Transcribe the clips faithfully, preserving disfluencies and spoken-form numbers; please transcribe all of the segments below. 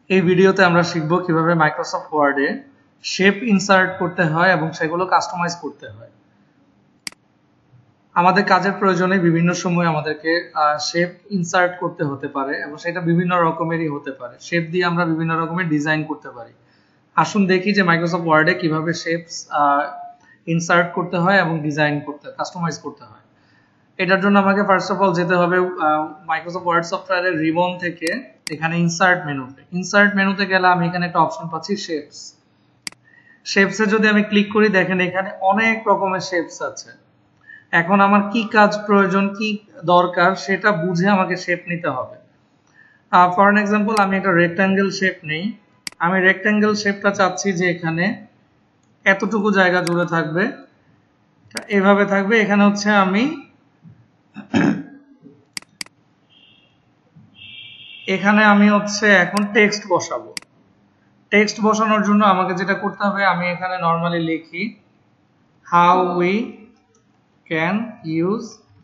এই ভিডিওতে আমরা শিখব কিভাবে মাইক্রোসফট ওয়ার্ডে শেপ ইনসার্ট করতে হয় এবং সেগুলো কাস্টমাইজ করতে হয়। আমাদের কাজের প্রয়োজনে বিভিন্ন সময় আমাদেরকে শেপ ইনসার্ট করতে হতে পারে এবং সেটা বিভিন্ন রকমেরই হতে পারে। শেপ দিয়ে আমরা বিভিন্ন রকমের ডিজাইন করতে পারি। আসুন দেখি যে মাইক্রোসফট ওয়ার্ডে কিভাবে শেপস ইনসার্ট করতে হয় এবং ডিজাইন করতে কাস্টমাইজ করতে হয়। এটার জন্য আমাকে ফার্স্ট অফ অল যেতে হবে মাইক্রোসফট ওয়ার্ড সফটওয়্যারের রিবন থেকে এখানে ইনসার্ট মেনুতে। ইনসার্ট মেনুতে গেলে আমি এখানে একটা অপশন পাচ্ছি শেপস। শেপসে যদি আমি ক্লিক করি দেখেন এখানে অনেক রকমের শেপস আছে। এখন আমার কি কাজ প্রয়োজন, কি দরকার সেটা বুঝে আমাকে শেপ নিতে হবে। ফর অ্যান এক্সাম্পল আমি একটা রেক্ট্যাঙ্গেল শেপ নেই। আমি রেক্ট্যাঙ্গেল শেপটা চাচ্ছি যে এখানে এতটুকু জায়গা জুড়ে থাকবে, এভাবে থাকবে। এখানে হচ্ছে আমি এখানে আমি হচ্ছে এখন টেক্সট বসাবো। টেক্সট বসানোর জন্য আমাকে যেটা করতে হবে, আমি এখানে নরমালি লিখি হাউ উই ক্যান ইউজ।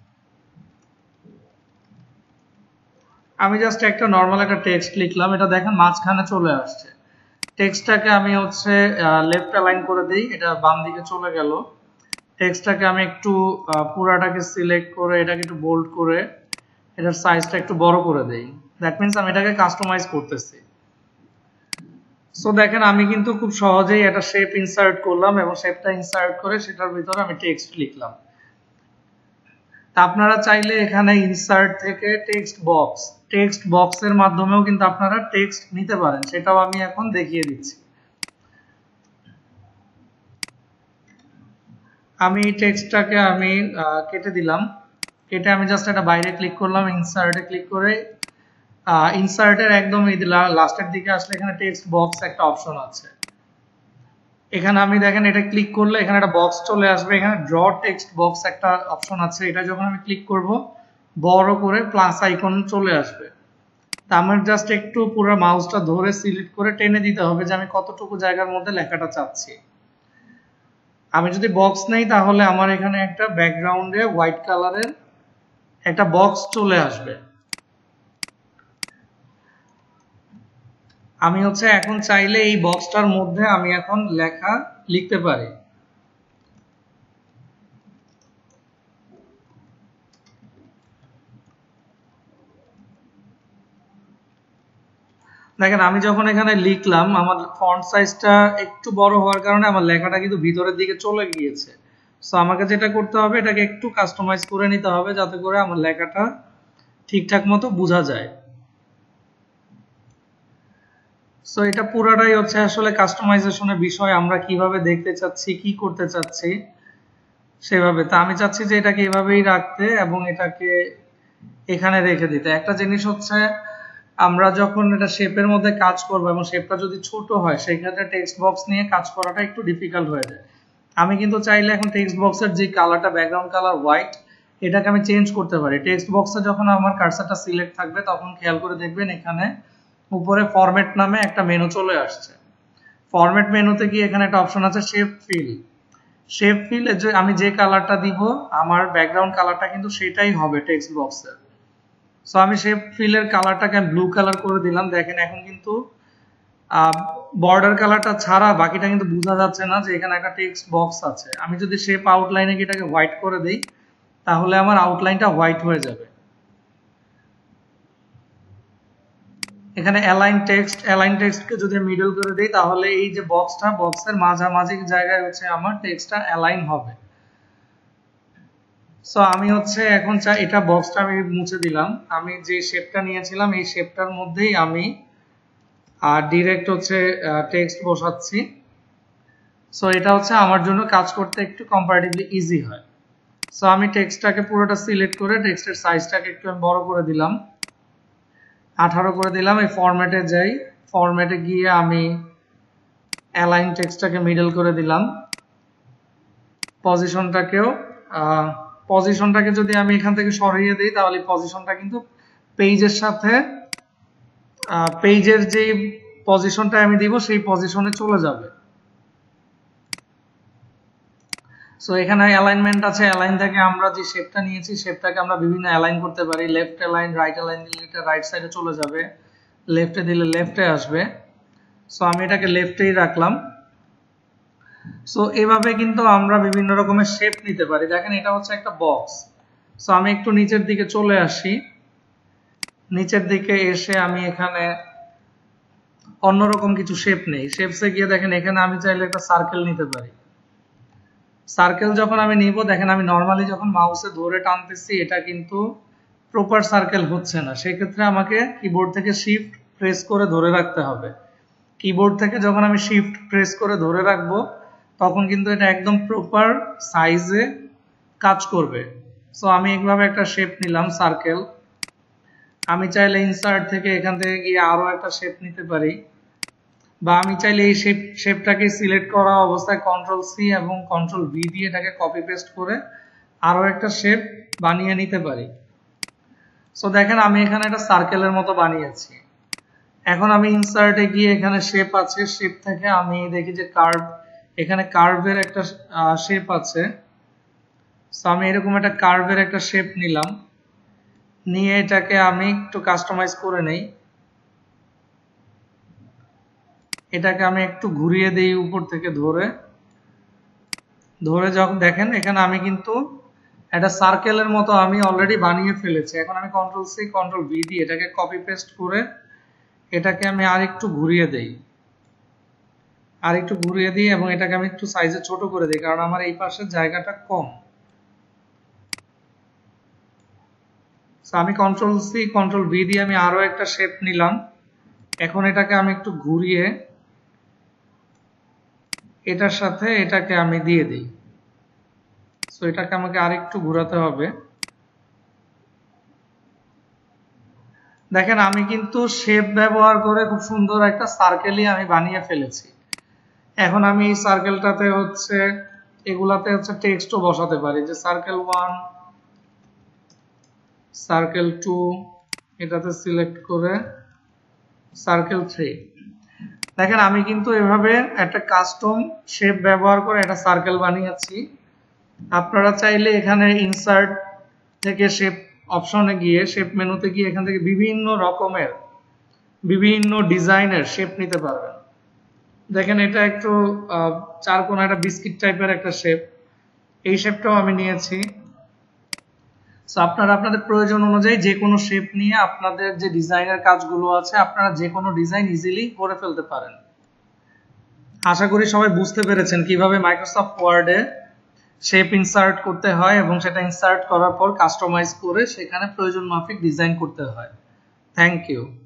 আমি জাস্ট একটা নরমাল একটা টেক্সট লিখলাম, এটা দেখেন মাঝখানে চলে আসছে। টেক্সটটাকে আমি হচ্ছে লেফট অ্যালাইন করে দিই, এটা বাম দিকে চলে গেল। টেক্সটটাকে আমি একটু পুরাটাকে সিলেক্ট করে এটাকে একটু বোল্ড করে এটার সাইজটা একটু বড় করে দেই। দ্যাট মিন্স আমি এটাকে কাস্টমাইজ করতেছি। সো দেখেন আমি কিন্তু খুব সহজেই একটা শেপ ইনসার্ট করলাম এবং শেপটা ইনসার্ট করে সেটার ভিতরে আমি টেক্সট লিখলাম। তা আপনারা চাইলে এখানে ইনসার্ট থেকে টেক্সট বক্স, টেক্সট বক্সের মাধ্যমেও কিন্তু আপনারা টেক্সট নিতে পারেন, সেটাও আমি এখন দেখিয়ে দিচ্ছি। আমি টেক্সটটাকে আমি কেটে দিলাম, কেটে আমি জাস্ট একটা বাইরে ক্লিক করলাম, ইনসার্টে ক্লিক করে ইনসার্টের একদম লাস্টের দিকে আসলে এখানে টেক্সট বক্স একটা অপশন আছে। এখানে আমি দেখেন এটা ক্লিক করলে এখানে একটা বক্স চলে আসবে, এখানে ড্র টেক্সট বক্স একটা অপশন আছে। এটা যখন আমি ক্লিক করব বড় করে প্লাস আইকন চলে আসবে। তা আমার জাস্ট একটু পুরো মাউসটা ধরে সিলেক্ট করে টেনে দিতে হবে যে আমি কতটুকু জায়গার মধ্যে লেখাটা চাচ্ছি। আমি যদি বক্স নেই তাহলে আমার এখানে একটা ব্যাকগ্রাউন্ডে হোয়াইট কালারের একটা বক্স চলে আসবে। আমি হচ্ছে এখন চাইলে এই বক্সটার মধ্যে আমি এখন লেখা লিখতে পারি। দেখেন আমি যখন এখানে লিখলাম আমার ফন্ট সাইজটা একটু বড় হওয়ার কারণে আমার লেখাটা কিন্তু ভিতরের দিকে চলে গিয়েছে। সো আমাকে যেটা করতে হবে এটাকে একটু কাস্টমাইজ করে নিতে হবে যাতে করে আমার লেখাটা ঠিকঠাক মতো বোঝা যায়। সো এটা পুরাটাই হচ্ছে আসলে কাস্টমাইজেশনের বিষয়, আমরা কিভাবে দেখতে চাচ্ছি, কি করতে চাচ্ছি সেভাবে। তা আমি চাচ্ছি যে এটাকে এভাবেই রাখতে এবং এটাকে এখানে রেখে দিতে। একটা জিনিস হচ্ছে আমরা যখন এটা শেপের মধ্যে কাজ করব এবং শেপটা যদি ছোট হয় সেই ক্ষেত্রে টেক্সট বক্স নিয়ে কাজ করাটা একটু ডিফিকাল্ট হয়ে যায়। আমি কিন্তু চাইলে এখন টেক্সট বক্সের যে কালারটা ব্যাকগ্রাউন্ড কালার হোয়াইট, এটাকে আমি চেঞ্জ করতে পারি। টেক্সট বক্সে যখন আমার কার্সারটা সিলেক্ট থাকবে তখন খেয়াল করে দেখবেন এখানে উপরে ফরম্যাট নামে একটা মেনু চলে আসছে। ফরম্যাট মেনুতে গিয়ে এখানে একটা অপশন আছে শেপ ফিল। শেপ ফিল এ আমি যে কালারটা দিব আমার ব্যাকগ্রাউন্ড কালারটা কিন্তু সেটাই হবে টেক্সট বক্সের। সো আমি শেপ ফিলের কালারটাকে ব্লু কালার করে দিলাম। দেখেন এখন কিন্তু বর্ডার কালারটা ছাড়া বাকিটা কিন্তু বোঝা যাচ্ছে না যে এখানে একটা টেক্সট বক্স আছে। আমি যদি শেপ আউটলাইনে এটাকে হোয়াইট করে দেই তাহলে আমার আউটলাইনটা হোয়াইট হয়ে যাবে। এখানে অ্যালাইন টেক্সট, অ্যালাইন টেক্সটকে যদি মিডল করে দেই তাহলে এই যে বক্সটা, বক্সের মাঝামাঝি জায়গায় হচ্ছে আমার টেক্সটটা অ্যালাইন হবে। সো আমি হচ্ছে এখন চাই এটা বক্সটা আমি মুছে দিলাম। আমি যে শেপটা নিয়েছিলাম এই শেপটার মধ্যেই আমি আর ডিরেক্ট হচ্ছে টেক্সট বসাচ্ছি। সো এটা হচ্ছে আমার জন্য কাজ করতে একটু কম্পারেটিভলি ইজি হয়। সো আমি টেক্সটটাকে পুরোটা সিলেক্ট করে টেক্সটের সাইজটাকে একটু আমি বড় করে দিলাম, আঠারো করে দিলাম। এই ফরম্যাটে যাই, ফরম্যাটে গিয়ে আমি অ্যালাইন টেক্সটটাকে মিডল করে দিলাম। পজিশনটাকেও পজিশনটাকে যদি আমি এখান থেকে সরিয়ে দিই তাহলে পজিশনটা কিন্তু পেজের সাথে পেজের যে পজিশনটা আমি দিব সেই পজিশনে চলে যাবে। সো এখানে অ্যালাইনমেন্ট আছে, অ্যালাইন থেকে আমরা যে শেপটা নিয়েছি শেপটাকে আমরা বিভিন্ন অ্যালাইন করতে পারি। লেফট অ্যালাইন, রাইট অ্যালাইন দিলে এটা রাইট সাইডে চলে যাবে। লেফটে দিলে লেফটে আসবে। সো আমি এটাকে লেফটেই রাখলাম। সো এভাবে কিন্তু আমরা বিভিন্ন রকমের শেপ নিতে পারি। দেখেন এটা হচ্ছে একটা বক্স। সো আমি একটু নিচের দিকে চলে আসি, নিচের দিকে এসে আমি এখানে অন্যরকম কিছু শেপ নেই। শেপসে গিয়ে দেখেন এখানে আমি চাইলে একটা সার্কেল নিতে পারি। সার্কেল যখন আমি নিব, দেখেন আমি নর্মালি যখন মাউসে ধরে টানতেছি এটা কিন্তু প্রপার সার্কেল হচ্ছে না। সেক্ষেত্রে আমাকে কিবোর্ড থেকে শিফট প্রেস করে ধরে রাখতে হবে। কিবোর্ড থেকে যখন আমি শিফট প্রেস করে ধরে রাখবো তখন কিন্তু এটা একদম প্রপার সাইজে কাজ করবে। সো আমি এইভাবে একটা শেপ নিলাম সার্কেল। আমি চাইলে ইনসার্ট থেকে এখান থেকে গিয়ে আরো একটা শেপ নিতে পারি, বা আমি চাইলে এই শেপ শেপটাকে সিলেক্ট করা অবস্থায় কন্ট্রোল সি এবং কন্ট্রোল ভি দিয়ে এটাকে কপি পেস্ট করে আরো একটা শেপ বানিয়ে নিতে পারি। সো দেখেন আমি এখানে একটা সার্কেলের মতো বানিয়েছি। এখন আমি ইনসার্টে গিয়ে এখানে শেপ আছে, শেপ থেকে আমি দেখি যে কার্ভ, এখানে কার্ভের একটা শেপ আছে। সো আমি এরকম একটা কার্ভের একটা শেপ নিলাম, নিয়ে এটাকে আমি একটু কাস্টমাইজ করে নেই। এটাকে আমি একটু ঘুরিয়ে দিই উপর থেকে ধরে ধরে যখন দেখেন এখানে আমি কিন্তু একটা সার্কেলের মতো আমি অলরেডি বানিয়ে ফেলেছি। এখন আমি কন্ট্রোল সি কন্ট্রোল ভি দিয়ে এটাকে কপি পেস্ট করে এটাকে আমি আর একটু ঘুরিয়ে দেই, আর একটু ঘুরিয়ে দিই এবং এটাকে আমি একটু সাইজে ছোট করে দিই, কারণ আমার এই পাশের জায়গাটা কম। আমি কন্ট্রোল সি কন্ট্রোল ভি দিয়ে আমি আরো একটা শেপ নিলাম। এখন এটাকে আমি একটু ঘুরিয়ে এটার সাথে এটাকে আমি দিয়ে দিই। সো এটাকে আমাকে আরেকটু ঘোরাতে হবে। দেখেন আমি কিন্তু শেপ ব্যবহার করে খুব সুন্দর একটা সার্কেলই আমি বানিয়ে ফেলেছি। এখন আমি এই সার্কেলটাতে হচ্ছে এগুলাতে হচ্ছে টেক্সটও বসাতে পারি, যে সার্কেল ওয়ান, সার্কেল টু, এটাতে সিলেক্ট করে সার্কেল থ্রি। দেখেন আমি কিন্তু এভাবে একটা কাস্টম শেপ ব্যবহার করে একটা সার্কেল বানিয়েছি। আপনারা চাইলে এখানে ইনসার্ট থেকে শেপ অপশনে গিয়ে শেপ মেনুতে গিয়ে এখান থেকে বিভিন্ন রকমের বিভিন্ন ডিজাইনের শেপ নিতে পারবেন। দেখেন এটা একটু চার কোণা একটা বিস্কিট টাইপের একটা শেপ, এই শেপটাও আমি নিয়েছি। সো আপনারা আপনাদের প্রয়োজন অনুযায়ী যে কোনো শেপ নিয়ে আপনাদের যে ডিজাইনের কাজগুলো আছে আপনারা যে কোনো ডিজাইন ইজিলি করে ফেলতে পারেন। আশা করি সবাই বুঝতে পেরেছেন কিভাবে মাইক্রোসফট ওয়ার্ডে শেপ ইনসার্ট করতে হয় এবং সেটা ইনসার্ট করার পর কাস্টমাইজ করে সেখানে প্রয়োজন মাফিক ডিজাইন করতে হয়। Thank you.